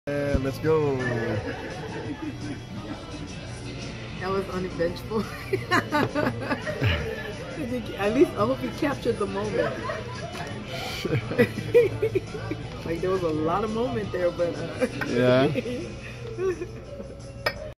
Let's go. That was uneventful. At least I hope he captured the moment. Like there was a lot of moment there, but Yeah.